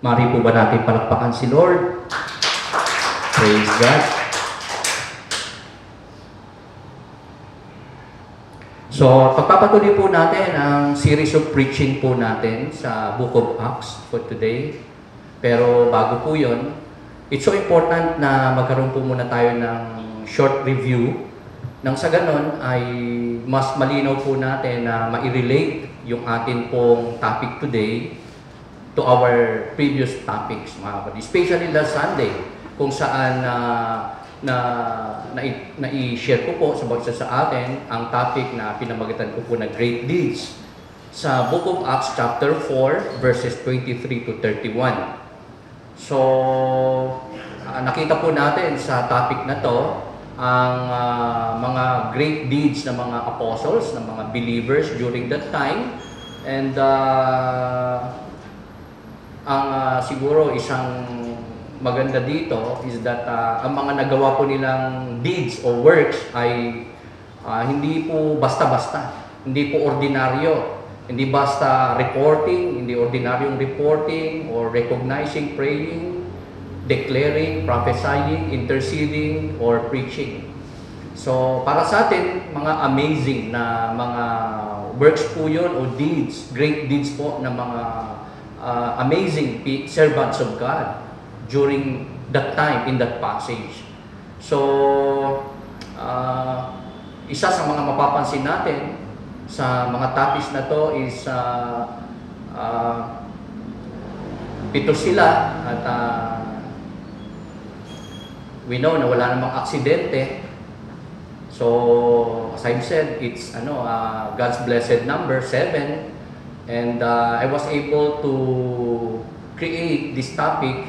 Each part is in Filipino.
Mari po ba natin palakpakan si Lord? Praise God. So, pagpapatuloy po natin ang series of preaching po natin sa Book of Acts for today. Pero bago po yun, it's so important na magkaroon po muna tayo ng short review. Nang sa ganon ay mas malinaw po natin na ma-relate yung atin pong topic today to our previous topics, mga kapatid. Especially last Sunday, kung saan na-i-share ko po sa bawat isa sa atin ang topic na pinamagatan ko po na Great Deeds sa Book of Acts chapter 4 verses 23 to 31. So, nakita po natin sa topic na to ang mga great deeds ng mga apostles, ng mga believers during that time. And siguro isang maganda dito is that ang mga nagawa po nilang deeds or works ay hindi po basta-basta, hindi po ordinaryo, hindi basta reporting, hindi ordinaryong reporting or recognizing, praying, declaring, prophesying, interceding, or preaching. So, para sa atin, mga amazing na mga works po yun o deeds, great deeds po na mga amazing servants of God during that time in that passage. So, isa sa mga mapapansin natin sa mga topics na to is 7 sila at we know na wala namang aksidente. So, as I've said, it's God's blessed number, 7. And I was able to create this topic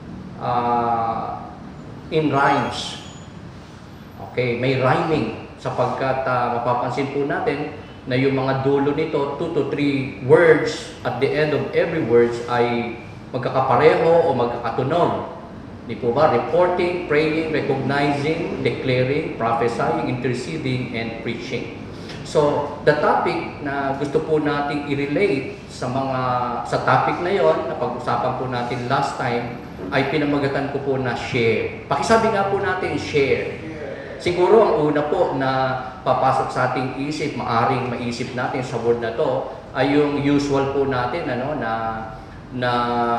in rhymes. Okay, may rhyming sapagkat mapapansin po natin na yung mga dulo nito, 2 to 3 words at the end of every words ay magkakapareho o magkakatunog. Di po ba? Reporting, praying, recognizing, declaring, prophesying, interceding, and preaching. So, the topic na gusto po nating i-relate sa topic na yon na pag-usapan po natin last time ay pinamagatan ko po na share. Pakisabi nga po natin share. Siguro ang una po na papasok sa ating isip, maaring maisip natin sa word na to ay yung usual po natin na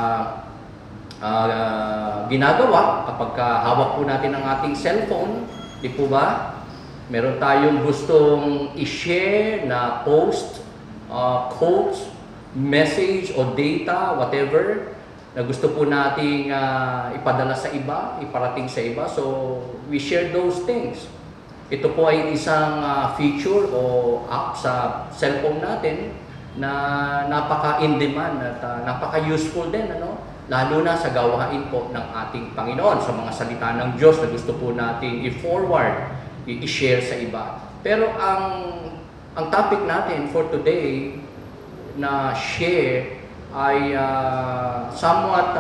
ginagawa kapag hawak po natin ang ating cellphone, di po ba? Meron tayong gustong i-share na post, quotes, message o data, whatever, na gusto po nating ipadala sa iba, iparating sa iba. So, we share those things. Ito po ay isang feature o app sa cellphone natin na napaka-in-demand at napaka-useful din, lalo na sa gawain po ng ating Panginoon, sa mga salita ng Diyos na gusto po nating i-forward, i-share sa iba. Pero ang topic natin for today na share ay somewhat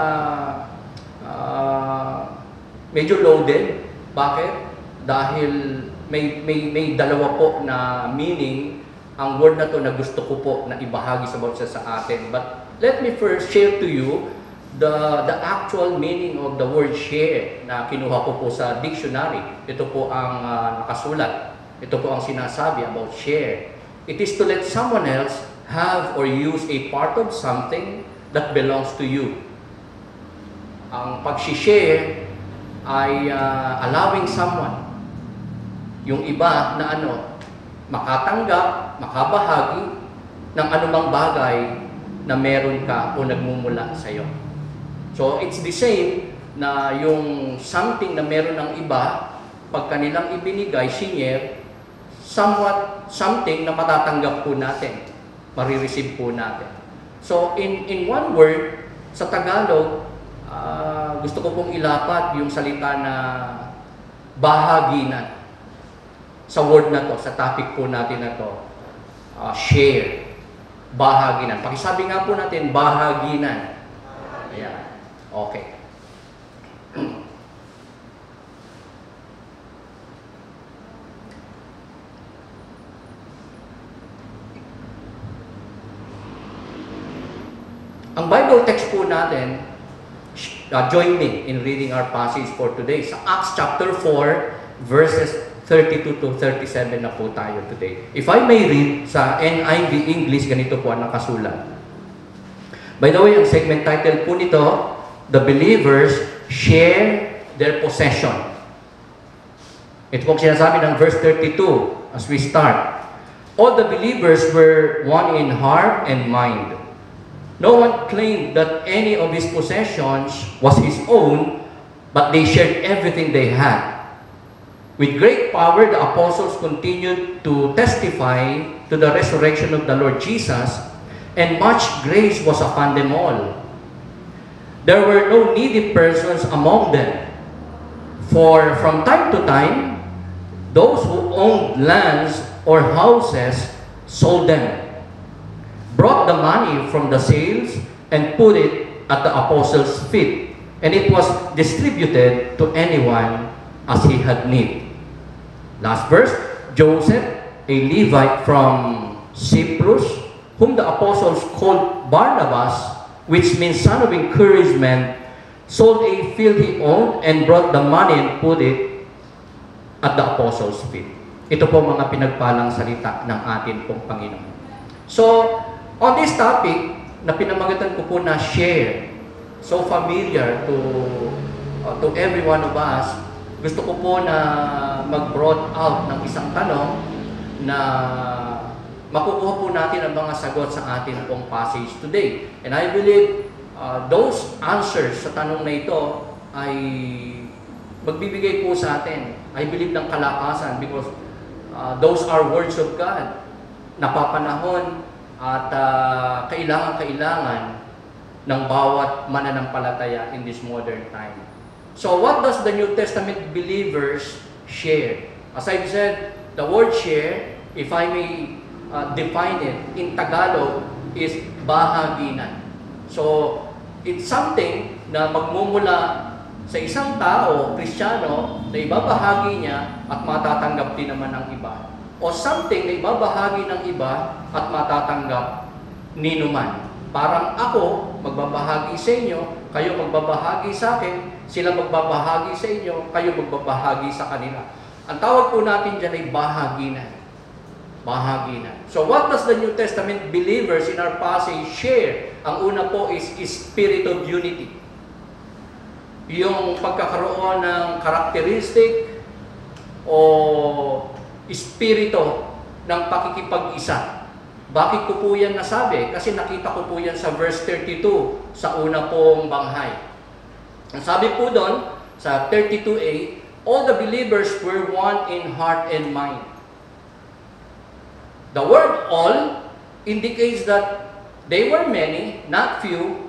medyo loaded. Bakit? Dahil may dalawa po na meaning ang word na to na gusto ko po na ibahagi sa bawat isa sa atin. But let me first share to you the actual meaning of the word share na kinuha ko po sa dictionary. Ito po ang nakasulat. Ito po ang sinasabi about share. It is to let someone else have or use a part of something that belongs to you. Ang pag-share ay allowing someone, yung iba na makatanggap, makabahagi ng anumang bagay na meron ka o nagmumula sa iyo. So, it's the same na yung something na meron ng iba, pag kanilang ibinigay, share, something na matatanggap po natin, marireceive po natin. So, in one word, sa Tagalog, gusto ko pong ilapat yung salita na bahaginan sa word na to, sa topic po natin na to, share, bahaginan. Pakisabi nga po natin, bahaginan. Ayan. Okay. Ang Bible text po natin join me in reading our passage for today. Sa Acts chapter 4, verses 32 to 37 na po tayo today. If I may read sa NIV English, ganito po ang nakasulat. By the way, ang segment title po nito, The Believers Share Their Possession. Ito po sinasabi ng verse 32 as we start. All the believers were one in heart and mind. No one claimed that any of his possessions was his own, but they shared everything they had. With great power, the apostles continued to testify to the resurrection of the Lord Jesus, and much grace was upon them all. There were no needy persons among them, for from time to time, those who owned lands or houses sold them, brought the money from the sales, and put it at the apostles' feet, and it was distributed to anyone as he had need. Last verse, Joseph, a Levite from Cyprus, whom the apostles called Barnabas, which means son of encouragement, sold a field he owned and brought the money and put it at the apostles' feet. Ito po mga pinagpalang salita ng atin pong Panginoon. So, on this topic, na pinamagatan ko po na share, so familiar to every one of us, gusto ko po na mag-brought out ng isang tanong na makukuha po natin ang mga sagot sa atin pong passage today. And I believe those answers sa tanong na ito ay magbibigay po sa atin, I believe, ng kalakasan because those are words of God. Napapanahon at kailangan ng bawat mananampalataya in this modern time. So what does the New Testament believers share? As I've said, the word share, if I may define it in Tagalog, is bahaginan. So it's something na magmumula sa isang tao, Kristiyano, na ibabahagi niya at matatanggap din naman ng iba. O something na ibabahagi ng iba at matatanggap ninuman. Parang ako, magbabahagi sa inyo, kayo magbabahagi sa akin, sila magbabahagi sa inyo, kayo magbabahagi sa kanila. Ang tawag po natin dyan ay bahaginan. Bahaginan. So what does the New Testament believers in our passage share? Ang una po is spirit of unity. Yung pagkakaroon ng karakteristik o espiritu ng pakikipag-isa. Bakit ko po yan nasabi? Kasi nakita ko po yan sa verse 32 sa una pong banghay. Ang sabi po doon sa 32a, all the believers were one in heart and mind. The word all indicates that they were many, not few,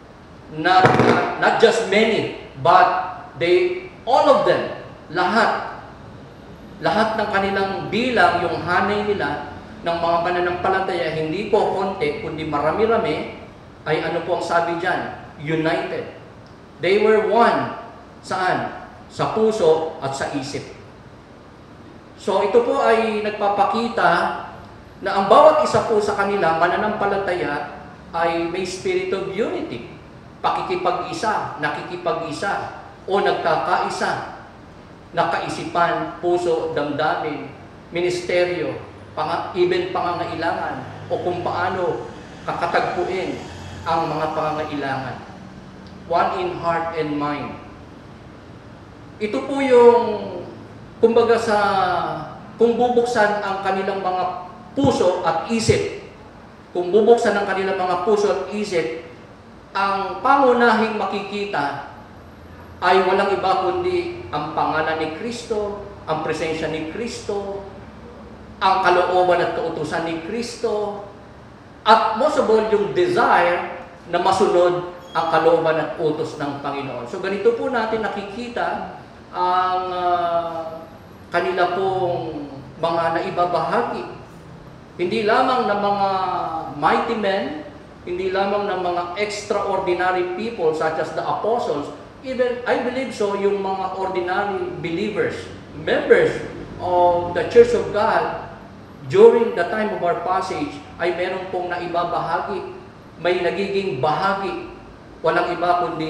not just many, but all of them, lahat ng kanilang bilang, yung hanay nila, ng mga mananampalataya, hindi po konti, kundi marami-rami, ay ano po ang sabi dyan? United. They were one. Saan? Sa puso at sa isip. So ito po ay nagpapakita na ang bawat isa po sa kanila, mananampalataya, ay may spirit of unity. Pakikipag-isa, nakikipag-isa, o nagkakaisa. Nakaisipan, puso, damdamin, ministeryo, even pangangailangan o kung paano kakatagpuin ang mga pangangailangan. One in heart and mind. Ito po yung, kumbaga kung bubuksan ang kanilang mga puso at isip, kung bubuksan ang kanilang mga puso at isip, ang pangunahing makikita ay walang iba kundi ang pangalan ni Kristo, ang presensya ni Kristo, ang kalooban at kautusan ni Kristo, at most of all, yung desire na masunod ang kalooban at utos ng Panginoon. So ganito po natin nakikita ang kanila pong mga naibabahagi. Hindi lamang ng mga mighty men, hindi lamang ng mga extraordinary people such as the apostles, even, I believe so, yung mga ordinary believers, members of the Church of God, during the time of our passage, ay meron pong naibabahagi, may nagiging bahagi, walang iba kundi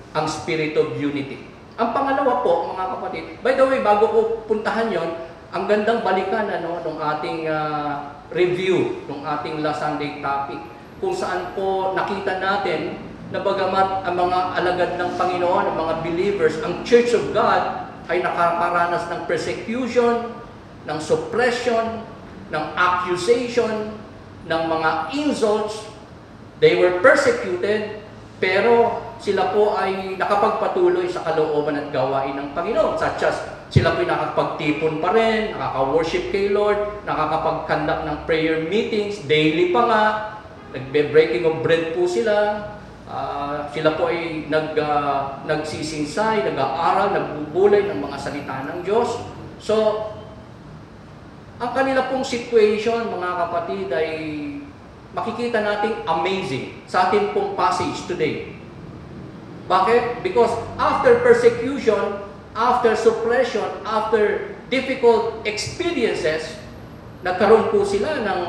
ang spirit of unity. Ang pangalawa po, mga kapatid, by the way, bago ko puntahan yon, ang gandang balikan ng ating review, ng ating last Sunday topic, kung saan po nakita natin na bagamat ang mga alagad ng Panginoon, ang mga believers, ang Church of God ay nakakaranas ng persecution, ng suppression, ng accusation, ng mga insults. They were persecuted, pero sila po ay nakapagpatuloy sa kalooban at gawain ng Panginoon, such as sila po ay nakakapagtipon pa rin, nakaka-worship kay Lord, nakakapag-conduct ng prayer meetings, daily pa nga, nagbe-breaking of bread po sila, sila po ay nagsisinsay, nag-aaral, nagbubulay ng mga salita ng Diyos. So, ang kanila pong situation, mga kapatid, ay makikita nating amazing sa ating pong passage today. Bakit? Because after persecution, after suppression, after difficult experiences, nagkaroon po sila ng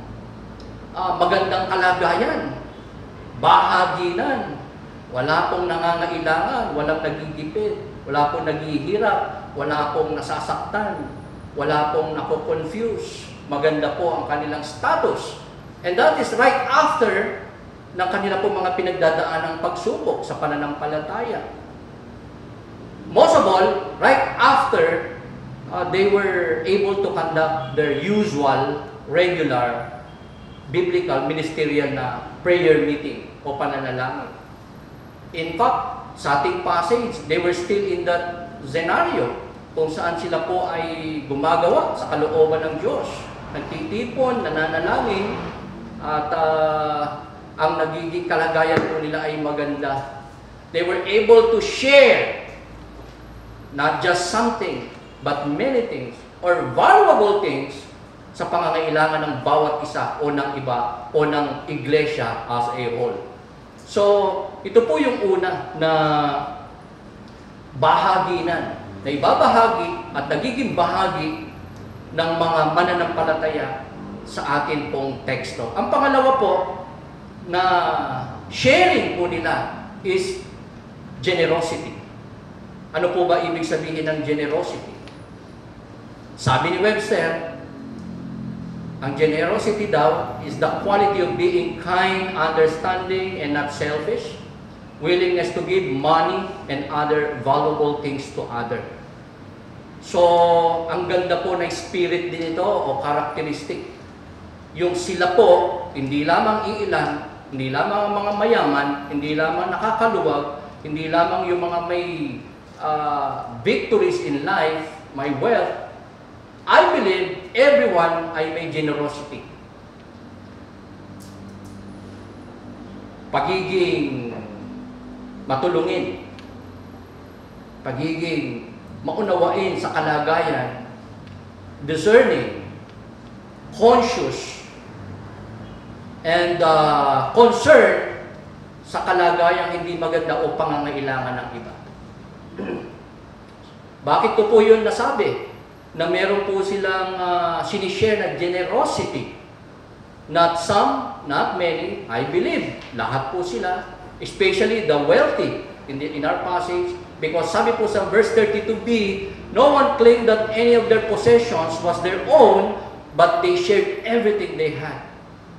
magandang kalagayan, bahaginan, wala pong nangangailangan, walang nagigipit, wala pong naghihirap, wala pong nasasaktan, wala pong nako-confuse. Maganda po ang kanilang status. And that is right after ng kanila po mga pinagdadaan ng pagsubok sa pananampalataya. Most of all, right after they were able to conduct their usual, regular, biblical, ministerial na prayer meeting o pananalangin. In fact, sa ating passage, they were still in that scenario kung saan sila po ay gumagawa sa kalooban ng Diyos. Nagtitipon, nananalangin, at ang nagiging kalagayan po nila ay maganda. They were able to share not just something, but many things or valuable things sa pangangailangan ng bawat isa o ng iba o ng iglesia as a whole. So, ito po yung una na bahaginan, na ibabahagi at nagiging bahagi ng mga mananampalataya sa atin pong teksto. Ang pangalawa po na sharing po nila is generosity. Ano po ba ibig sabihin ng generosity? Sabi ni Webster, ang generosity daw is the quality of being kind, understanding, and not selfish, willingness to give money and other valuable things to others. So, ang ganda po ng spirit din ito o characteristic. Yung sila po, hindi lamang iilan, hindi lamang ang mga mayaman, hindi lamang nakakaluwag, hindi lamang yung mga may victories in life, may wealth. I believe everyone ay may generosity. Pagiging matulungin, pagiging maunawain sa kalagayan, discerning, conscious, and concerned sa kalagayang hindi maganda o pangangailangan ng iba. Bakit ko po yun nasabi? Na meron po silang sinishare na generosity. Not some, not many, I believe. Lahat po sila, especially the wealthy in our passage. Because sabi po sa verse 32b, no one claimed that any of their possessions was their own, but they shared everything they had.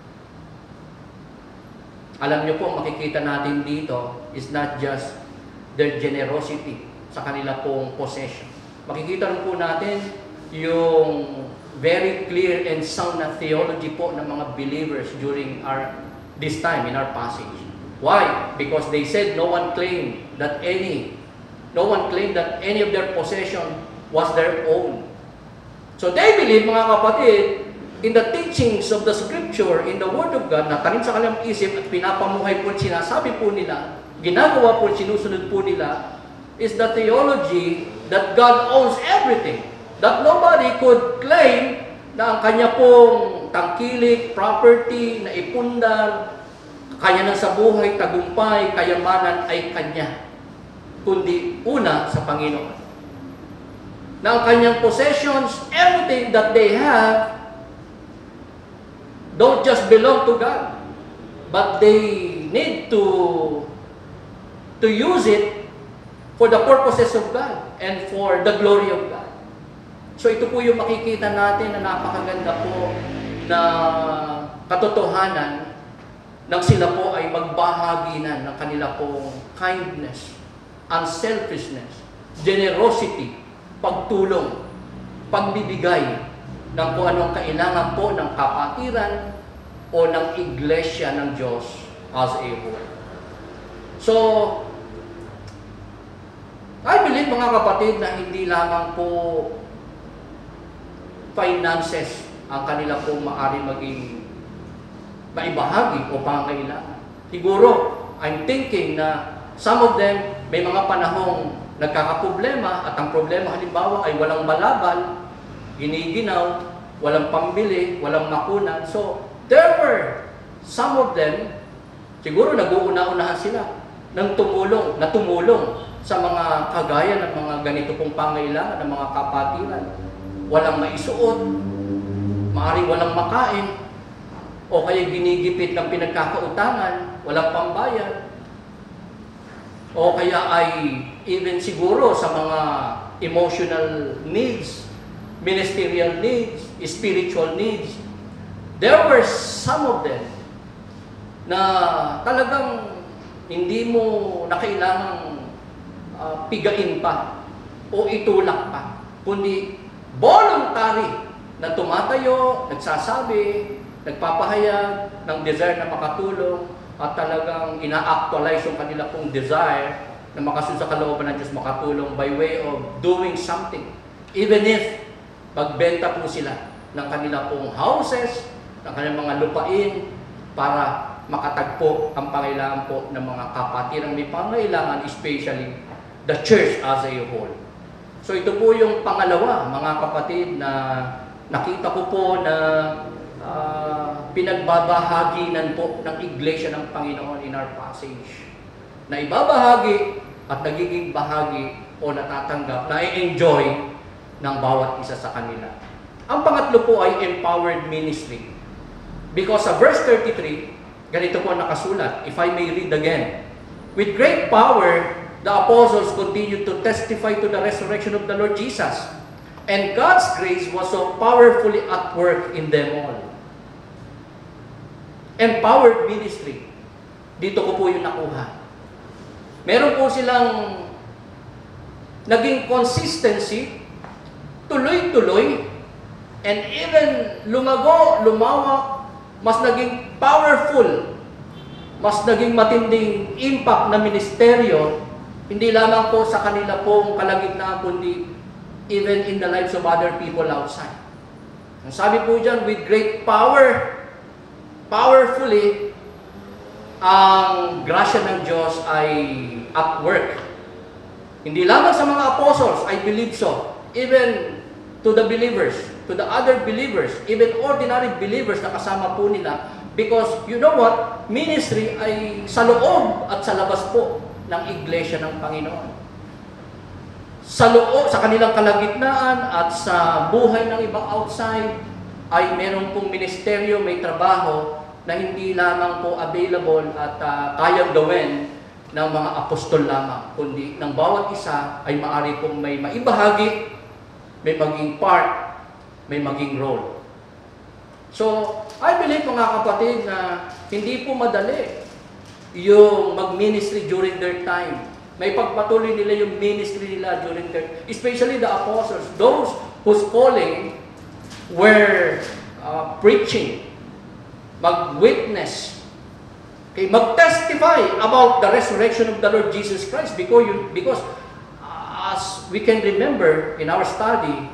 Alam niyo po, makikita natin dito is not just their generosity sa kanila pong possession. Makikita rin po natin yung very clear and sound na theology po ng mga believers during this time in our passage. Why? Because they said no one claimed that any of their possession was their own. So they believe, mga kapatid, in the teachings of the Scripture, in the Word of God, na tanim sa kanilang isip at pinapamuhay po, sinasabi po nila, ginagawa po, sinusunod po nila, is the theology that God owns everything. That nobody could claim na ang kanya pong tangkilik, property, na ipundar, kanya na sa buhay, tagumpay, kayamanan ay kanya. Kundi una sa Panginoon. Na ang kanyang possessions, everything that they have, don't just belong to God, but they need to to use it for the purposes of God and for the glory of God. So ito po yung makikita natin na napakaganda po na katotohanan nang sila po ay magbahagi na ng kanila pong kindness, unselfishness, generosity, pagtulong, pagbibigay ng kung anong kailangan po ng kapatiran o ng iglesia ng Diyos as a whole. So, I believe mga kapatid na hindi lamang po finances ang kanila po maaari maging maibahagi o pangangailangan. Siguro, I'm thinking na some of them may mga panahong nagkakaproblema at ang problema halimbawa ay walang balabal, giniginaw, walang pambili, walang makunan. So, there were some of them, siguro nag-uuna-unahan sila ng tumulong sa mga kagaya ng mga ganito pong pangailangan ng mga kapatiran. Walang maisuot, maaaring walang makain, o kaya ginigipit ng pinagkakautangan, walang pambayad, o kaya ay even siguro sa mga emotional needs, ministerial needs, spiritual needs. There were some of them na talagang hindi mo na kailangang pigain pa o itulak pa, kundi voluntary na tumatayo, nagsasabi, nagpapahayag ng desire na makatulong at talagang ina-actualize yung kanila pong desire na makasunod sa kalooban ng Diyos makatulong by way of doing something. Even if magbenta po sila ng kanila pong houses, ng kanilang mga lupain para makatagpo ang pangailangan po ng mga kapatirang may pangailangan, especially the church as a whole. So ito po yung pangalawa, mga kapatid, na nakita ko po na pinagbabahaginan po ng Iglesia ng Panginoon in our passage. Na ibabahagi at nagiging bahagi o natatanggap, na-enjoy ng bawat isa sa kanila. Ang pangatlo po ay empowered ministry. Because sa verse 33, ganito po nakasulat, if I may read again. With great power, the apostles continued to testify to the resurrection of the Lord Jesus. And God's grace was so powerfully at work in them all. Empowered ministry. Dito ko po yung nakuha. Meron po silang naging consistency, tuloy-tuloy, and even lumago, lumawak, mas naging powerful, mas naging matinding impact na ministeryo, hindi lamang po sa kanila pong kalagitnaan, kundi even in the lives of other people outside. Ang sabi po dyan, with great power, powerfully, ang grasya ng Diyos ay at work. Hindi lamang sa mga apostles, I believe so. Even to the believers, to the other believers, even ordinary believers na kasama po nila. Because, you know what? Ministry ay sa loob at sa labas po ng Iglesia ng Panginoon. Sa loob, sa kanilang kalagitnaan at sa buhay ng ibang outside, ay meron pong ministeryo, may trabaho na hindi lamang po available at kayang gawin ng mga apostol lamang, kundi ng bawat isa ay maaari pong may maibahagi, may maging part, may maging role. So, I believe mga kapatid na hindi po madali yung mag-ministry during their time. May pagpatuloy nila yung ministry nila during their, especially the apostles, those whose calling were preaching, mag-witness, okay, mag-testify about the resurrection of the Lord Jesus Christ because as we can remember in our study,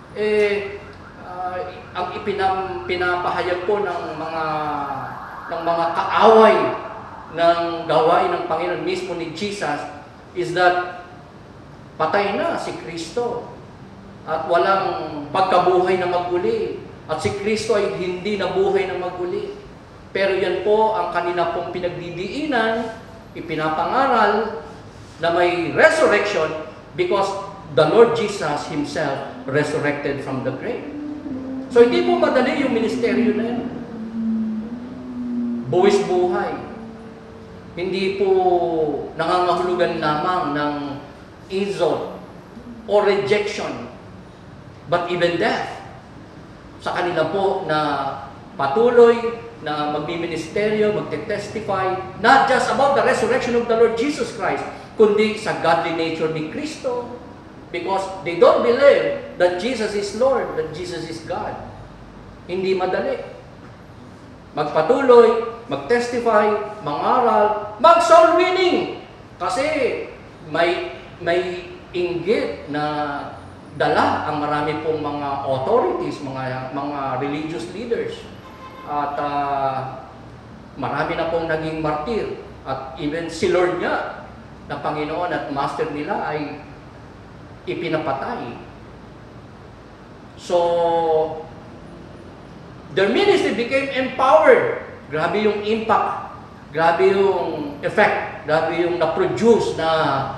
ang pinapahayag po ng mga kaaway ng gawain ng Panginoon mismo ni Jesus is that patay na si Kristo at walang pagkabuhay na maguli at si Kristo ay hindi nabuhay na maguli. Pero yan po ang kanila pong pinagdidiinan, ipinapangaral na may resurrection because the Lord Jesus Himself resurrected from the grave. So hindi po madali yung ministeryo na yan. Buwis buhay. hindi po nangangahulugan lamang ng insult or rejection, but even death. Sa kanila po na patuloy na magbiministeryo, magte-testify, not just about the resurrection of the Lord Jesus Christ, kundi sa godly nature ni Kristo, because they don't believe that Jesus is Lord, that Jesus is God. Hindi madali. Magpatuloy, mag-testify, mangaral, mag-soul winning. Kasi may inggit na dala ang marami pong mga authorities, mga religious leaders. At marami na pong naging martir. At even si Lord nga, na Panginoon at Master nila ay ipinapatay. So, their ministry became empowered. Grabe yung impact, grabe yung effect, grabe yung na-produce na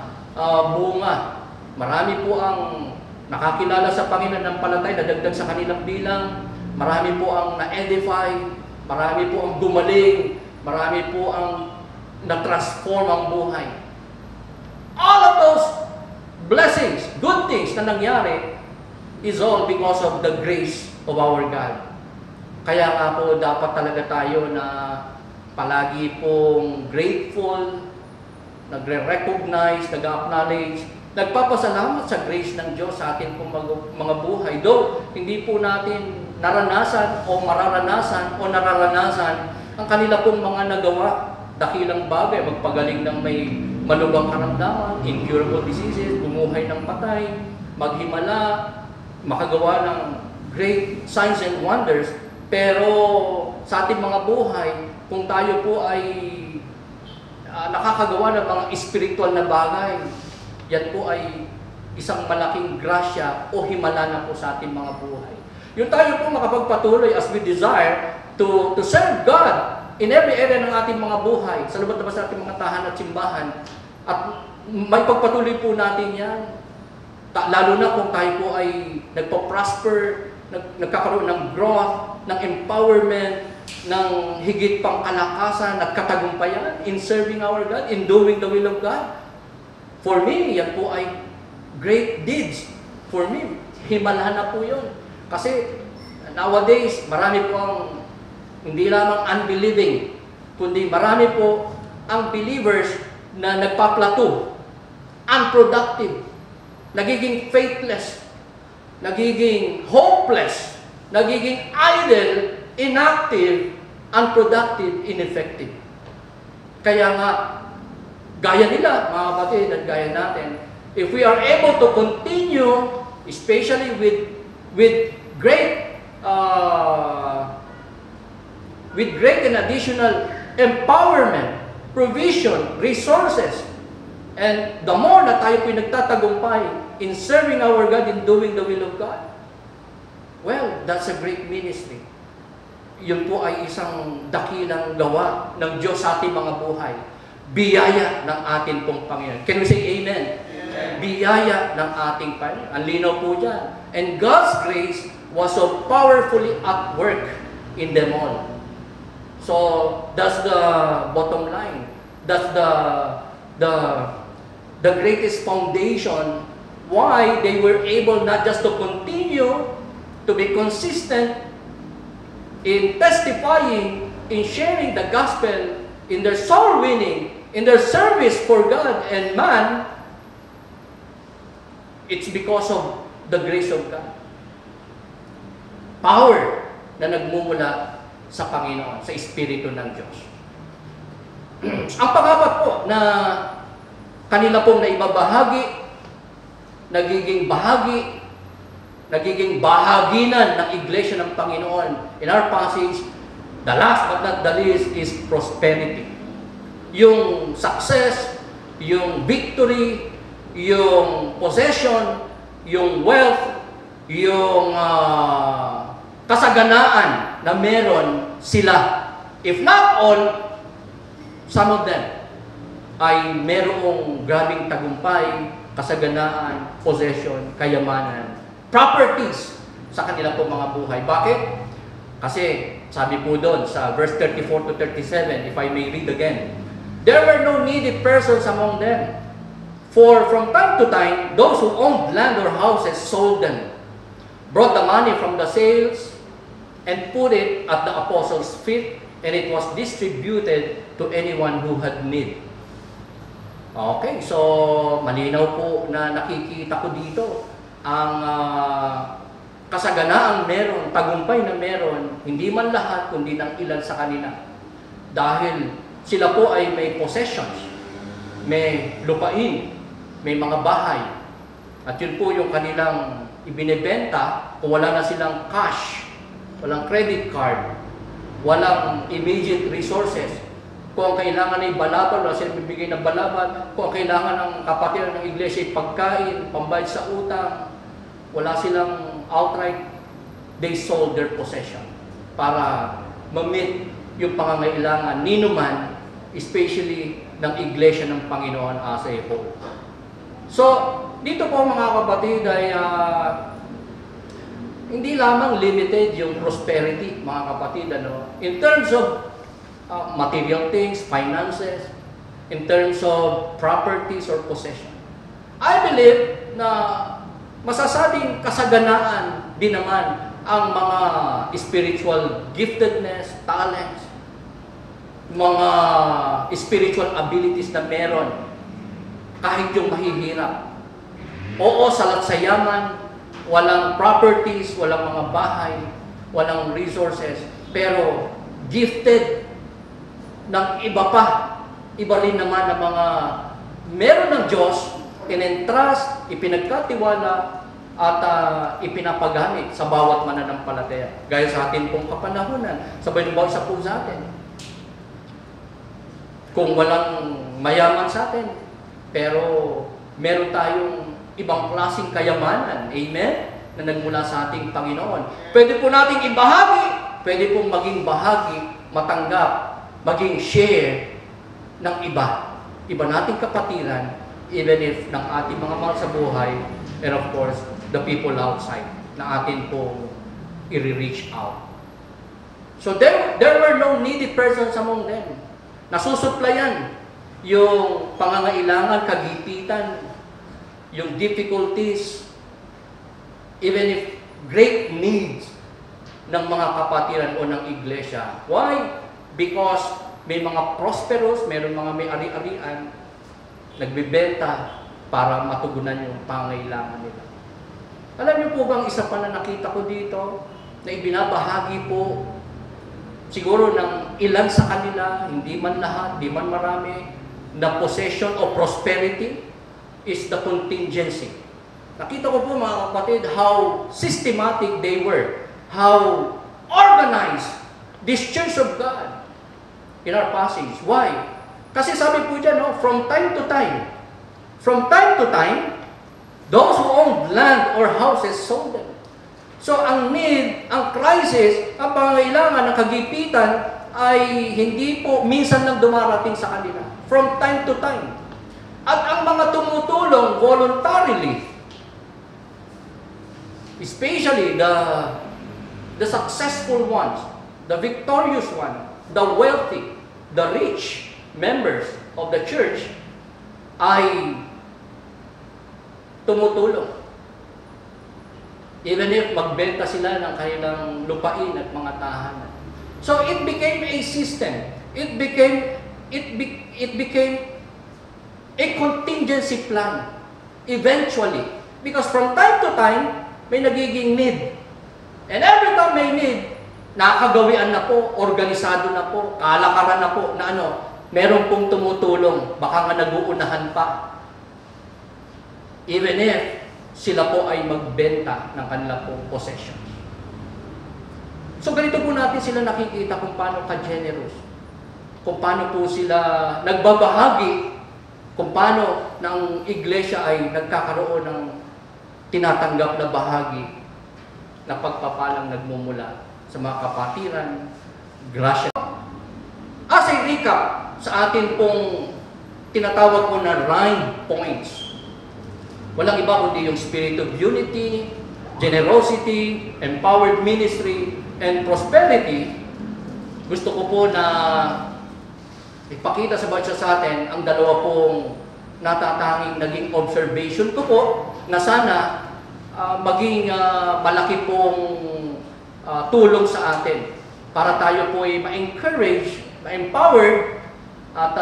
bunga. Marami po ang nakakilala sa Panginoon ng palatay, nadagdag sa kanilang bilang. Marami po ang na-edify, marami po ang gumaling, marami po ang na-transform ang buhay. All of those blessings, good things na nangyari is all because of the grace of our God. Kaya nga po dapat talaga tayo na palagi pong grateful, nagre-recognize, nag-acknowledge, nagpapasalamat sa grace ng Diyos sa ating pong mga buhay. Though hindi po natin naranasan o mararanasan o nararanasan ang kanila pong mga nagawa, dakilang bagay, magpagaling ng may malubhang karamdaman, incurable diseases, bumuhay ng patay, maghimala, makagawa ng great signs and wonders. Pero sa ating mga buhay, kung tayo po ay nakakagawa ng mga spiritual na bagay, yan po ay isang malaking grasya o himala na po sa ating mga buhay. Yung tayo po makapagpatuloy as we desire to serve God in every area ng ating mga buhay, sa loob at labas ng ating mga tahanan at simbahan, at may pagpatuloy po natin yan, lalo na kung tayo po ay nagpo-prosper, nagkakaroon ng growth, ng empowerment, ng higit pang kalakasan at katagumpayan in serving our God, in doing the will of God. For me, yan po ay great deeds. For me, himalahan na po yun. Kasi nowadays, marami po ang hindi lamang unbelieving, kundi marami po ang believers na nagpaplato, unproductive, nagiging faithless, nagiging hopeless, nagiging idle, inactive, unproductive, ineffective. Kaya nga, gaya nila, mga kapatid, at gaya natin, if we are able to continue, especially with great and additional empowerment, provision, resources, and the more na tayo po nagtatagumpay in serving our God, in doing the will of God, well, that's a great ministry. Yun po ay isang dakilang gawa ng Diyos sa ating mga buhay. Biyaya ng ating pong Panginoon. Can we say amen? Amen. Biyaya ng ating Panginoon. Ang linaw po dyan. And God's grace was so powerfully at work in them all. So, that's the bottom line. That's the greatest foundation why they were able not just to continue to be consistent in testifying, in sharing the gospel, in their soul winning, in their service for God and man. It's because of the grace of God. Power na nagmumula sa Panginoon, sa Espiritu ng Diyos. Ang pang-apat po na kanila pong naibabahagi, nagiging bahaginan ng Iglesia ng Panginoon. In our passage, the last but not the least is prosperity. Yung success, yung victory, yung possession, yung wealth, yung kasaganaan na meron sila. If not all, some of them ay merong grabing tagumpay, kasaganaan, possession, kayamanan, properties sa kanila po mga buhay. Bakit? Kasi sabi po doon sa verse 34 to 37, if I may read again, There were no needy persons among them. For from time to time, those who owned land or houses sold them, brought the money from the sales, and put it at the apostles' feet, and it was distributed to anyone who had need. Okay, so malinaw po na nakikita ko dito ang kasaganaang meron, tagumpay na meron, hindi man lahat, kundi ng ilan sa kanila. Dahil sila po ay may possessions, may lupain, may mga bahay. At yun po yung kanilang ibinebenta kung wala na silang cash, walang credit card, walang immediate resources. Kung ang kailangan ay balabal, wala silang bibigay ng balabal. Kung ang kailangan ng kapatiran ng iglesia ay pagkain, pambayad sa utang, wala silang outright, they sold their possession para ma-meet yung pangangailangan ninuman, especially ng iglesia ng Panginoon as a whole. So, dito po mga kapatid ay hindi lamang limited yung prosperity, mga kapatid, in terms of material things, finances, in terms of properties or possession. I believe na masasabing kasaganaan din naman ang mga spiritual giftedness, talents, mga spiritual abilities na meron kahit yung mahihirap. Oo, salat sa yaman, walang properties, walang mga bahay, walang resources, pero gifted ng iba pa, iba rin naman ng mga meron ng Diyos, in-entrust, ipinagkatiwala, at ipinapagamit sa bawat mananampalataya. Gaya sa atin pong kapanahunan, sabay ng bawat isa po sa atin. Kung walang mayaman sa atin, pero meron tayong ibang klaseng kayamanan, amen, na nagmula sa ating Panginoon. Pwede po nating ibahagi, pwede pong maging bahagi, matanggap, maging share ng iba. Iba nating kapatiran, even if ng ating mga mahal sa buhay, and of course, the people outside na atin po i-reach out. So there were no needy persons among them. Nasusuplayan yung pangangailangan, kagipitan, yung difficulties, even if great needs ng mga kapatiran o ng iglesia. Why? Because may mga prosperous, mayroong mga may ari-arian, nagbebenta para matugunan yung pangangailangan nila. Alam niyo po bang isa pa na nakita ko dito, na ibinabahagi po, siguro ng ilan sa kanila, hindi man lahat, hindi man marami, na possession o prosperity is the contingency. Nakita ko po mga kapatid, how systematic they were, how organized this church of God in our passage. Why? Kasi sabi po dyan, from time to time, those who owned land or houses sold them. So ang need, ang crisis, ang pangangailangan ng kagipitan ay hindi po minsan lang dumarating sa kanila. From time to time. At ang mga tumutulong voluntarily, especially the successful ones, the victorious one, the wealthy, the rich members of the church, ay tumutulong. Even if magbenta sila ng kanilang lupain at mga tahanan. So it became a system. It became a contingency plan eventually. Because from time to time, may nagiging need. And every time may need, nakagawian na po, organisado na po, kalakaran na po, na meron pong tumutulong, baka nga nag-uunahan pa. Even if sila po ay magbenta ng kanila pong possessions. So ganito po natin sila nakikita kung paano ka-generous. Kung paano po sila nagbabahagi, kung paano ng iglesia ay nagkakaroon ng tinatanggap na bahagi na pagpapalang nagmumula sa mga kapatiran, grasya. As a recap sa atin pong tinatawag po na 9 points. Walang iba kundi yung spirit of unity, generosity, empowered ministry, and prosperity. Gusto ko po na ipakita sa bawat isa sa atin ang dalawa pong natatanging naging observation ko po na sana maging malaki pong tulong sa atin para tayo po ay ma-encourage, ma-empowered at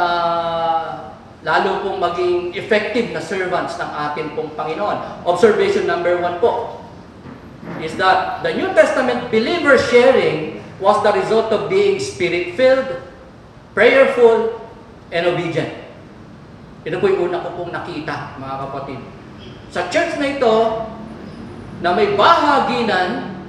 lalo pong maging effective na servants ng ating pong Panginoon. Observation number 1 po is that the New Testament believer sharing was the result of being spirit-filled, prayerful, and obedient. Ito po yung una ko pong nakita, mga kapatid. Sa church na ito, na may bahaginan,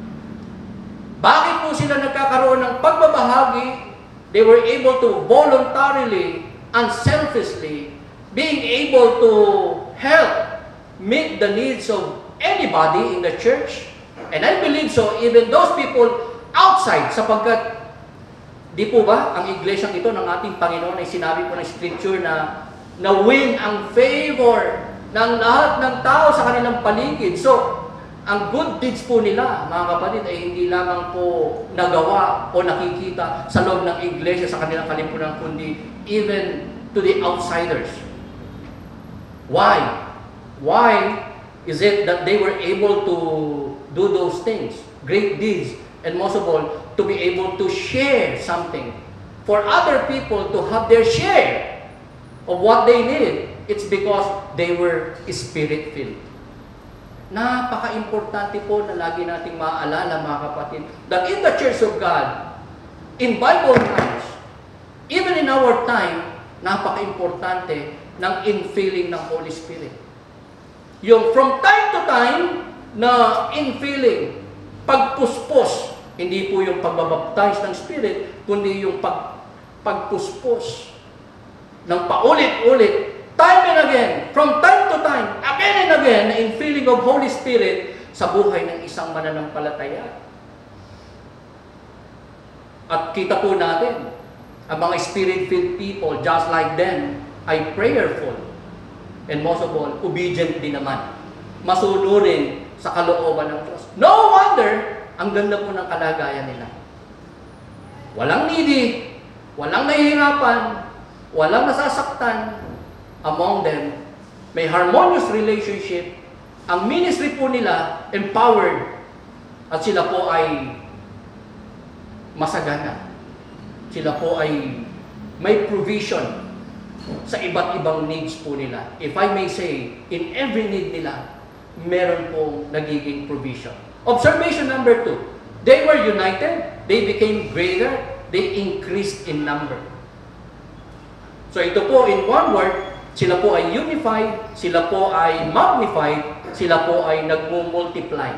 bakit po sila nagkakaroon ng pagbabahagi? They were able to voluntarily, unselfishly, being able to help meet the needs of anybody in the church. And I believe so, even those people outside, sapagkat di po ba ang iglesyang ito ng ating Panginoon ay sinabi po ng Scripture na win ang favor ng lahat ng tao sa kanilang paligid. So, ang good deeds po nila, mga kapatid, ay hindi lamang po nagawa o nakikita sa loob ng iglesia sa kanilang kalimpunan, kundi even to the outsiders. Why? Why is it that they were able to do those things, great deeds, and most of all, to be able to share something for other people to have their share of what they need? It's because they were spirit-filled. Napaka-importante po na lagi nating maaalala, mga kapatid, that in the Church of God, in Bible times, even in our time, napaka-importante ng infilling ng Holy Spirit. Yung from time to time na infilling, pagpuspos, hindi po yung pagbabaptize ng Spirit, kundi yung pagpuspos ng paulit-ulit, time and again, from time to time, again and again, na infilling of Holy Spirit sa buhay ng isang mananampalataya. At kita po natin, ang mga Spirit-filled people, just like them, ay prayerful. And most of all, obedient din naman. Masunurin sa kalooban ng Diyos. No wonder, ang ganda po ng kalagayan nila. Walang needy, walang nahihirapan, walang nasasaktan. Among them, may harmonious relationship. Ang ministry po nila, empowered. At sila po ay masagana. Sila po ay may provision sa iba't ibang needs po nila. If I may say, in every need nila, meron pong nagiging provision. Observation number 2, they were united, they became greater, they increased in number. So ito po, in one word, sila po ay unified, sila po ay magnified, sila po ay nagmumultiply.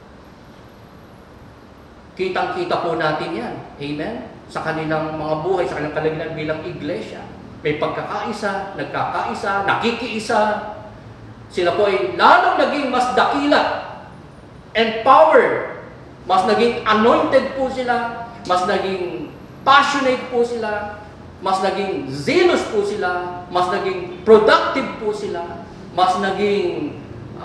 Kitang-kita po natin yan. Amen? Sa kanilang mga buhay, sa kanilang kalagayan bilang iglesia. May pagkakaisa, nagkakaisa, nakikiisa. Sila po ay lalong naging mas dakila, empowered, mas naging anointed po sila, mas naging passionate po sila, mas naging zealous po sila, mas naging productive po sila, mas naging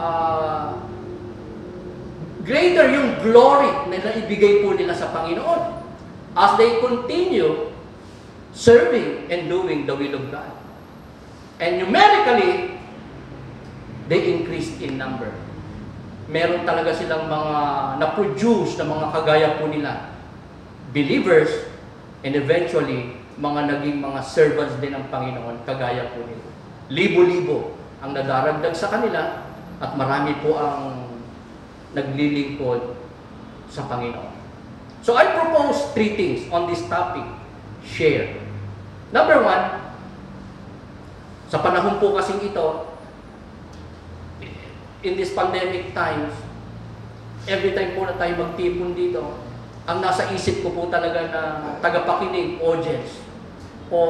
greater yung glory na naibigay po nila sa Panginoon as they continue serving and doing the will of God. And numerically, they increased in number. Meron talaga silang mga na-produce na mga kagaya po nila, believers, and eventually, mga naging mga servants din ng Panginoon, kagaya po nila. Libo-libo ang nadaragdag sa kanila at marami po ang naglilingkod sa Panginoon. So I propose 3 things on this topic. Share. Number 1, sa panahon po kasing ito, in this pandemic times, every time po na tayo magtipon dito, ang nasa isip ko po talaga na tagapakinig, audience, o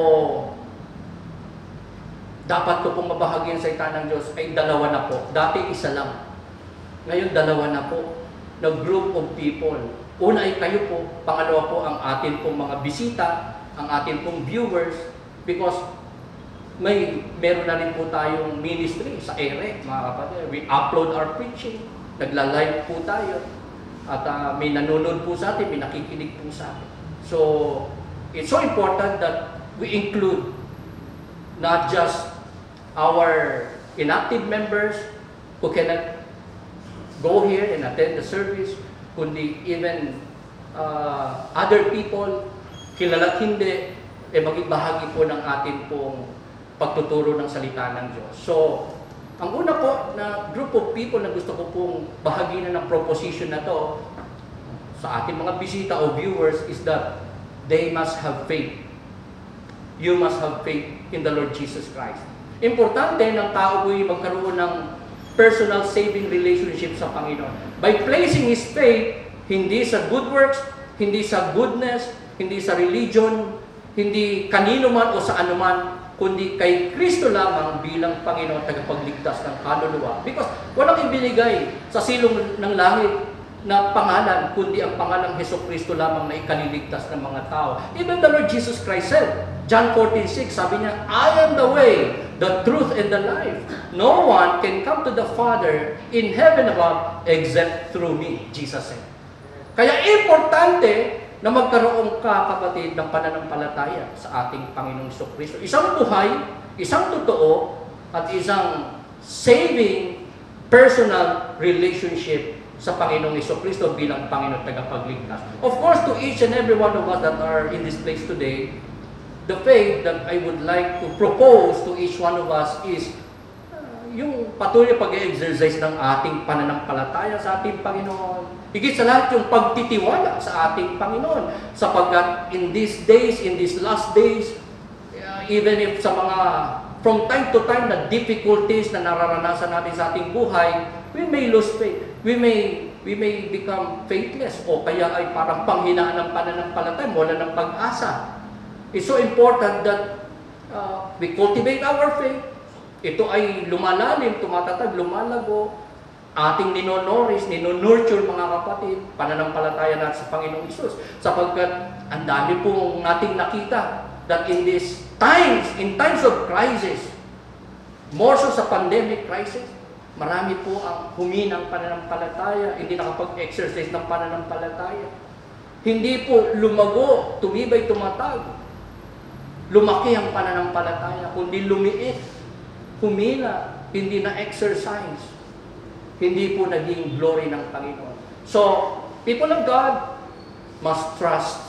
dapat ko pong mabahagyan sa salita ng Diyos ay 2 na po. Dati 1 lang. Ngayon 2 na po. Na group of people. Una ay kayo po. Pangalawa po ang atin pong mga bisita, ang atin pong viewers, because meron na rin po tayong ministry sa ERE, mga kapatid. We upload our preaching. Nagla-live po tayo. At may nanonood po sa atin, may nakikinig po sa atin. So, it's so important that we include not just our inactive members who cannot go here and attend the service, kundi even other people, kilala't hindi, maging bahagi po ng atin pong pagtuturo ng salita ng Diyos. So, ang una po na group of people na gusto ko pong bahaginan ng proposition na to sa ating mga bisita o viewers is that they must have faith. You must have faith in the Lord Jesus Christ. Importante ng tao po'y magkaroon ng personal saving relationship sa Panginoon. By placing his faith, hindi sa good works, hindi sa goodness, hindi sa religion, hindi kanino man o sa anuman, kundi kay Kristo lamang bilang Panginoon tagapagligtas ng kaluluwa. Because walang ibinigay sa silong ng langit na pangalan, kundi ang pangalang Hesukristo lamang na ikaliligtas ng mga tao. Even the Lord Jesus Christ said, John 14:6, sabi niya, I am the way, the truth, and the life. No one can come to the Father in heaven above except through me, Jesus said. Kaya importante na magkaroon ka, kapatid, ng pananampalataya sa ating Panginoong Hesukristo. Isang buhay, isang totoo, at isang saving personal relationship sa Panginoong Hesukristo bilang Panginoon tagapagligtas. Of course, to each and every one of us that are in this place today, the faith that I would like to propose to each one of us is yung patuloy pag-exercise ng ating pananampalataya sa ating Panginoon. Higit sa lahat yung pagtitiwala sa ating Panginoon. Sapagkat in these days, in these last days, even if sa mga from time to time na difficulties na nararanasan natin sa ating buhay, we may lose faith. We may become faithless o kaya ay parang panghinaan ng pananampalataya, wala ng pag-asa. It's so important that we cultivate our faith. Ito ay lumalalim, tumatatag, lumalago, ating ninonourished, ninonurture mga kapatid, pananampalataya natin sa Panginoong Isus. Sapagkat ang dami pong nating nakita that in these times, in times of crisis, more so sa pandemic crisis, marami po ang huminang pananampalataya, hindi nakapag-exercise ng pananampalataya. Hindi po lumago, tumibay, tumatag. Lumaki ang pananampalataya, kundi lumiit, humina, hindi na exercise. Hindi po naging glory ng Panginoon. So, people of God must trust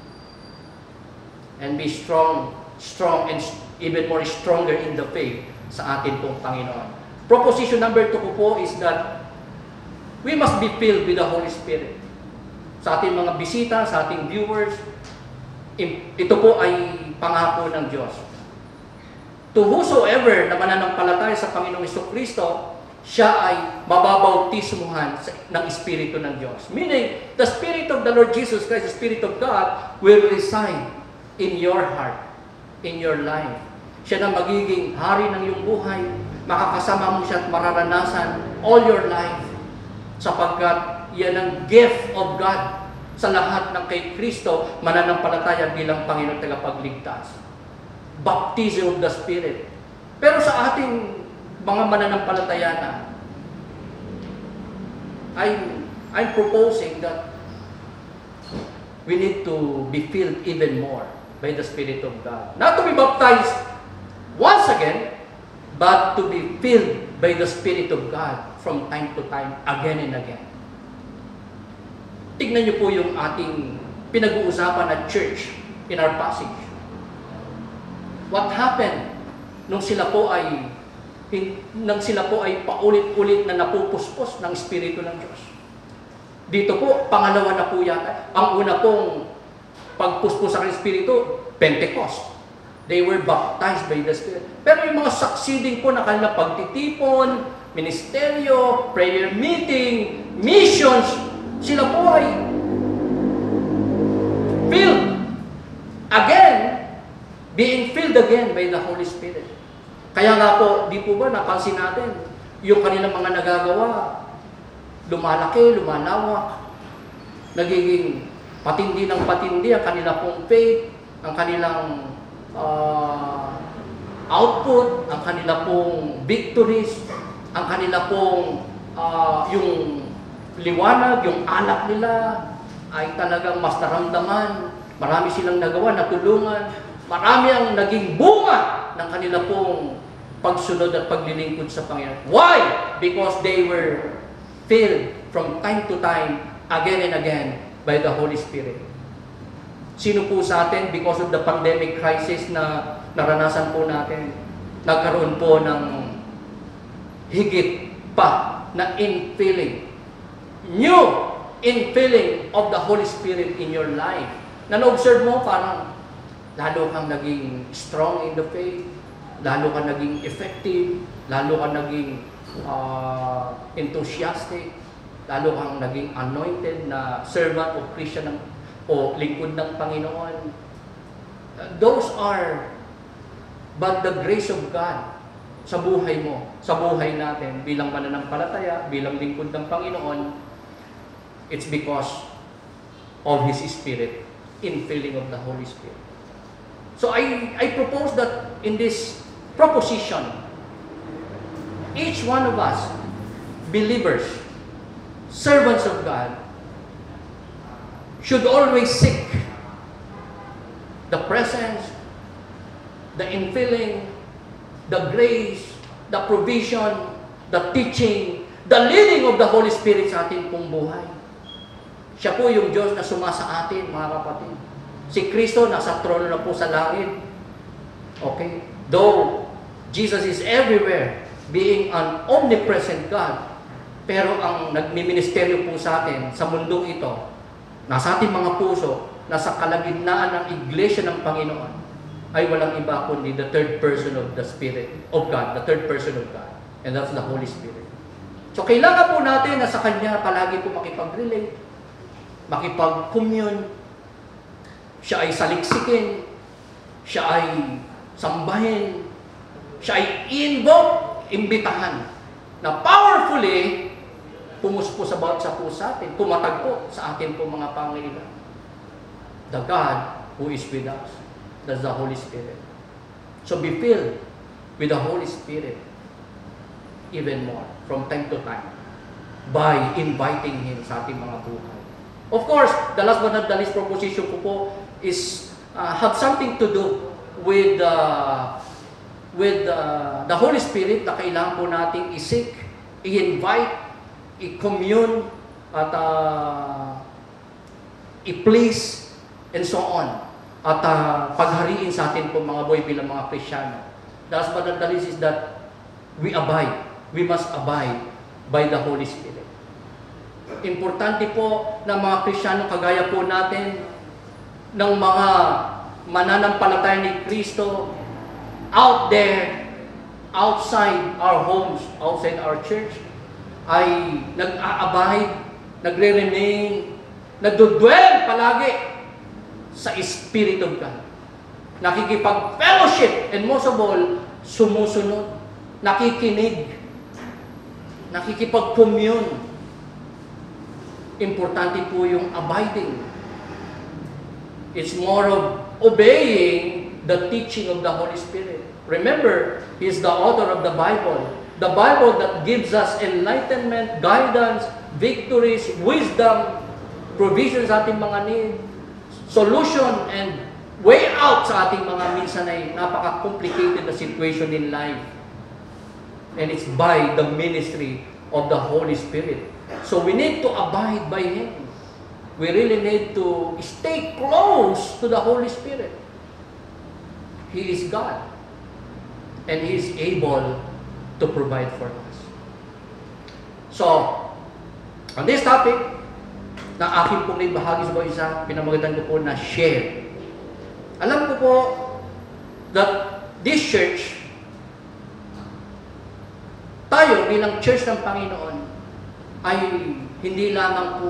and be strong and even more stronger in the faith sa atin pong Panginoon. Proposition number 2 po is that we must be filled with the Holy Spirit. Sa ating mga bisita, sa ating viewers, ito po ay pangako ng Diyos. To whosoever na mananampalataya sa Panginoong Hesukristo, siya ay mababautismuhan ng Espiritu ng Diyos. Meaning, the Spirit of the Lord Jesus Christ, the Spirit of God, will reside in your heart, in your life. Siya na magiging hari ng iyong buhay, makakasama mo siya at mararanasan all your life. Sapagkat yan ang gift of God sa lahat ng kay Kristo, mananampalataya bilang Panginoon tagapagligtas. Baptism of the Spirit. Pero sa ating mga mananampalataya na, I'm proposing that we need to be filled even more by the Spirit of God. Not to be baptized once again, but to be filled by the Spirit of God from time to time, again and again. Tignan niyo po yung ating pinag-uusapan at church in our passage. What happened nung sila po ay paulit-ulit na napupuspos ng Espiritu ng Diyos? Dito po, pangalawa na po yata. Ang una pong pagpuspos sa Espiritu, Pentecost. They were baptized by the Spirit. Pero yung mga succeeding po na kanila pagtitipon, ministeryo, prayer meeting, missions, sila po ay filled again, being filled again by the Holy Spirit. Kaya nga po, di po ba napansin natin, yung kanilang mga nagagawa, lumalaki, lumalawak, nagiging patindi ng patindi ang kanila pong faith, ang kanilang output, ang kanila pong victories, ang kanila pong yung liwanag, yung alak nila ay talagang mas naramdaman. Marami silang nagawa, natulungan. Marami ang naging bunga ng kanila pong pagsunod at paglilingkod sa Panginoon. Why? Because they were filled from time to time, again and again, by the Holy Spirit. Sino po sa atin, because of the pandemic crisis na naranasan po natin, nagkaroon po ng higit pa na infilling, new infilling of the Holy Spirit in your life. Na na-observe mo, parang lalo kang naging strong in the faith, lalo kang naging effective, lalo kang naging enthusiastic, lalo kang naging anointed na servant o Christian o lingkod ng Panginoon. Those are but the grace of God sa buhay mo, sa buhay natin bilang mananampalataya, bilang lingkod ng Panginoon. It's because of His Spirit, infilling of the Holy Spirit. So I propose that in this proposition, each one of us, believers, servants of God, should always seek the presence, the infilling, the grace, the provision, the teaching, the leading of the Holy Spirit sa ating pong buhay. Siya po yung Diyos na sumasa atin, mga kapatid. Si Kristo nasa trono na po sa langit. Okay? Though Jesus is everywhere, being an omnipresent God, pero ang nagmiministeryo po sa atin sa mundong ito, nasa ating mga puso, nasa kalagitnaan ng iglesia ng Panginoon, ay walang iba kundi the third person of the Spirit of God, the third person of God. And that's the Holy Spirit. So kailangan po natin na sa Kanya palagi po makipag-relate, makipag-commune, siya ay saliksikin, siya ay sambahin, siya ay invoke, imbitahan, na powerfully pumuspo sa bawat sa puso atin, pumatagpo sa atin po mga pangailangan. The God who is with us, that's the Holy Spirit. So be filled with the Holy Spirit even more from time to time by inviting Him sa ating mga buhay. Of course, the last but not the least proposition ko po is have something to do with the Holy Spirit na kailangan po nating isik, i-invite, i-commune, at i-please, and so on. At paghariin sa atin po mga boy bilang mga Kristiyano. The last but not the least is that we must abide by the Holy Spirit. Importante po na mga Kristiyano kagaya po natin ng mga mananampalataya ni Kristo out there, outside our homes, outside our church, ay nag-a-abide, nagre-remain, nagdudwell palagi sa Spirit of God. Nakikipag-fellowship, and most of all, sumusunod, nakikinig, nakikipag-commune. Importante po yung abiding. It's more of obeying the teaching of the Holy Spirit. Remember, He is the author of the Bible. The Bible that gives us enlightenment, guidance, victories, wisdom, provisions sa ating mga need, solution, and way out sa ating mga minsan ay napaka-complicated na situation in life. And it's by the ministry of the Holy Spirit. So we need to abide by Him. We really need to stay close to the Holy Spirit. He is God. And He is able to provide for us. So, on this topic, na aking pong bahagi sa bawat isa, pinamagatan ko po na share. Alam ko po that this church, tayo bilang church ng Panginoon, ay hindi lamang po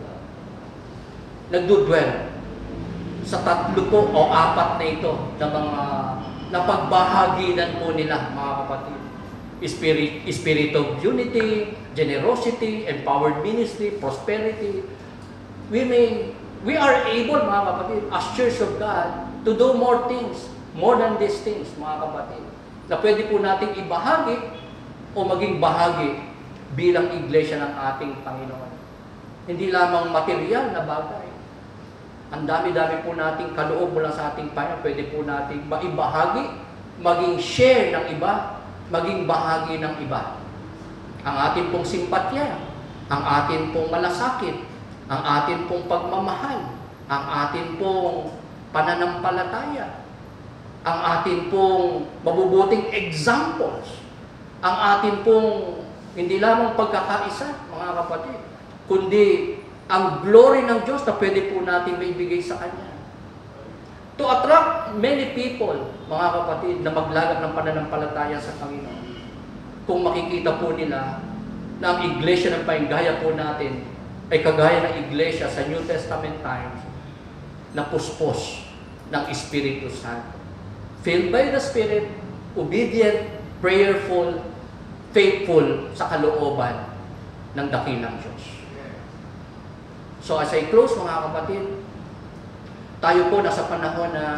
nagdudwell sa 3 po o 4 na ito na mga napagbahaginan po nila, mga kapatid. Spirit of unity, generosity, empowered ministry, prosperity. We are able, mga kapatid, as Church of God, to do more things, more than these things, mga kapatid, na pwede po nating ibahagi o maging bahagi bilang iglesia ng ating Panginoon. Hindi lamang material na bagay. Ang dami-dami po nating kaloob mula sa ating Panginoon, pwede po nating maibahagi, maging share ng iba, maging bahagi ng iba. Ang atin pong simpatya, ang atin pong malasakit, ang atin pong pagmamahal, ang atin pong pananampalataya, ang atin pong mabubuting examples, ang atin pong hindi lamang pagkakaisa, mga kapatid, kundi ang glory ng Diyos na pwede po natin maibigay sa Kanya. To attract many people, mga kapatid, na maglagak ng pananampalataya sa Panginoon. Kung makikita po nila na ang iglesia ng pahinggaya po natin ay kagaya ng iglesia sa New Testament times na puspos ng Espiritu Santo. Filled by the Spirit, obedient, prayerful, faithful sa kalooban ng dakilang Diyos. So as I close, mga kapatid, tayo po nasa panahon na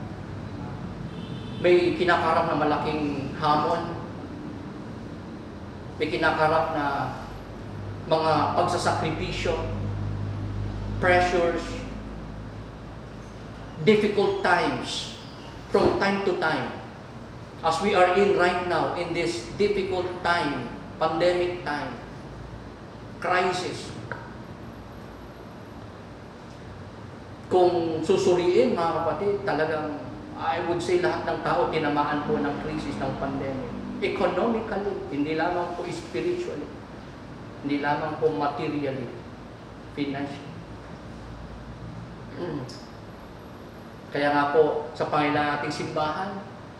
may kinakarap na malaking hamon, may kinakarap na mga pagsasakripisyo, pressures, difficult times from time to time. As we are in right now, in this difficult time, pandemic time, crisis. Kung susuriin, mga kapatid, talagang, I would say lahat ng tao tinamaan po ng krisis ng pandemic. Economically, hindi lamang po spiritually, hindi lamang po materially, financially. Kaya nga po, sa Panginoon nating simbahan,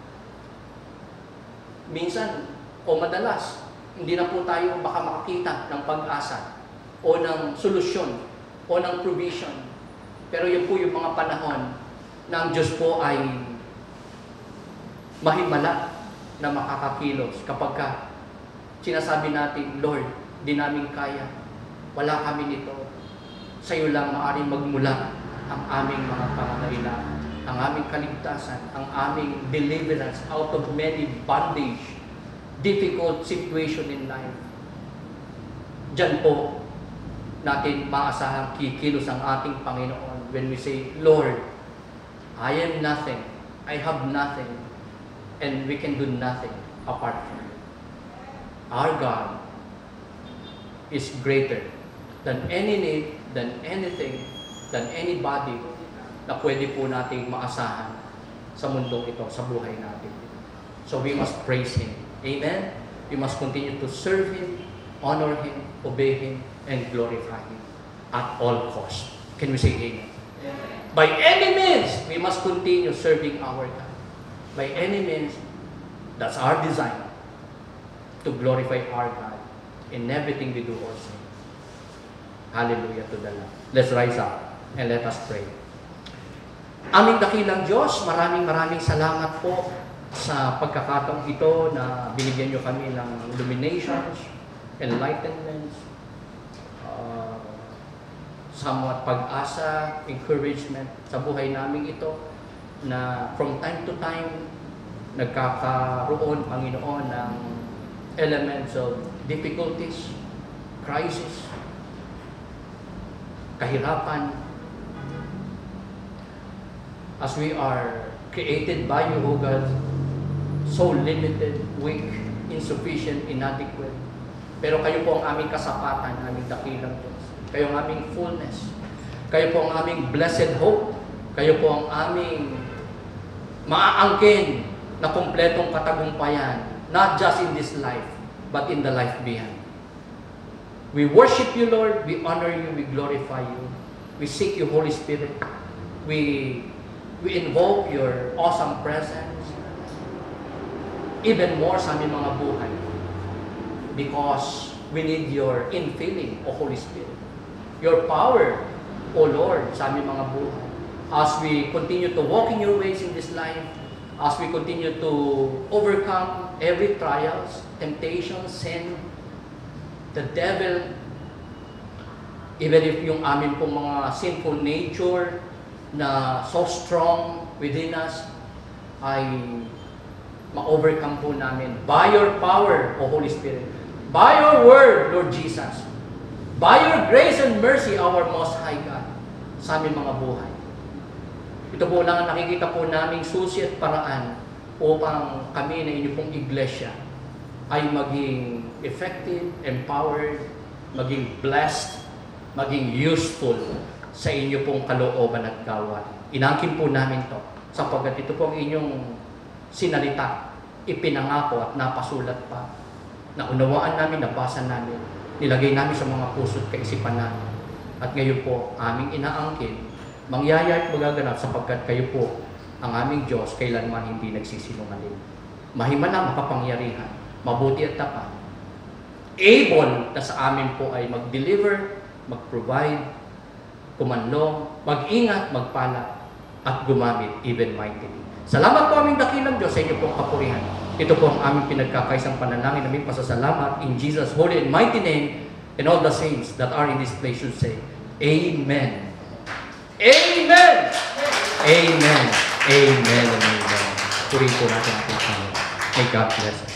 minsan o madalas, hindi na po tayo baka makakita ng pag-asa o ng solusyon o ng provision. Pero yun po yung mga panahon na ang Diyos po ay mahimala na makakakilos kapag ka sinasabi natin, Lord, di namin kaya, wala kami nito, sa iyo lang maaaring magmula ang aming mga pangangailangan, ang aming kaligtasan, ang aming deliverance out of many bondage, difficult situation in life. Diyan po natin maasahang kikilos ang ating Panginoon when we say, Lord, I am nothing, I have nothing, and we can do nothing apart from you. Our God is greater than any need, than anything, than anybody na pwede po nating maasahan sa mundong ito, sa buhay natin. So we must praise Him. Amen? We must continue to serve Him, honor Him, obey Him, and glorify Him at all costs. Can we say Amen? By any means, we must continue serving our God. By any means, that's our design, to glorify our God in everything we do also. Hallelujah to the Lord. Let's rise up and let us pray. Aming dakilang Diyos, maraming salamat po sa pagkakataong ito na binigyan nyo kami ng illuminations, enlightenments, somewhat pag-asa, encouragement sa buhay namin ito, na from time to time nagkakaroon, Panginoon, ng elements of difficulties, crisis, kahirapan. As we are created by you, O God, so limited, weak, insufficient, inadequate. Pero kayo po ang aming kasapatan, aming dakilang Diyos. Kayo ang aming fullness. Kayo po ang aming blessed hope. Kayo po ang aming maaangkin na kumpletong katagumpayan, not just in this life, but in the life beyond. We worship you, Lord. We honor you. We glorify you. We seek you, Holy Spirit. We invoke your awesome presence even more sa aming mga buhay because we need your infilling, O Holy Spirit. Your power, O Lord, sa aming mga buhay. As we continue to walk in your ways in this life, as we continue to overcome every trials, temptation, sin, the devil, even if yung amin pong mga sinful nature na so strong within us ay ma-overcome po namin by your power, O Holy Spirit, by your word, Lord Jesus, by your grace and mercy, our Most High God, sa aming mga buhay. Ito po lang ang nakikita po naming susi at paraan upang kami na inyo pong iglesia ay maging effective, empowered, maging blessed, maging useful sa inyo pong kalooban at gawain. Inangkin po namin to sapagkat ito po ang inyong sinalita, ipinangako at napasulat pa. Naunawaan namin, nabasa namin, nilagay namin sa mga puso at kaisipan namin. At ngayon po, aming inaangkin, mangyayari at magaganap sapagkat kayo po ang aming Diyos kailanman hindi nagsisinungaling. Mahimana, makapangyarihan, mabuti at tapat. Able na sa amin po ay mag-deliver, mag-provide, kumanlong, mag-ingat, magpala, at gumamit even mightily. Salamat po aming dakilang Diyos sa inyo pong kapurihan. Ito po ang aming pinagkakaisang panalangin, aming pasasalamat in Jesus' holy and mighty name, and all the saints that are in this place should say, Amen. Amen! Amen. Amen and amen. Purihin po natin ang Panginoon. May God bless us.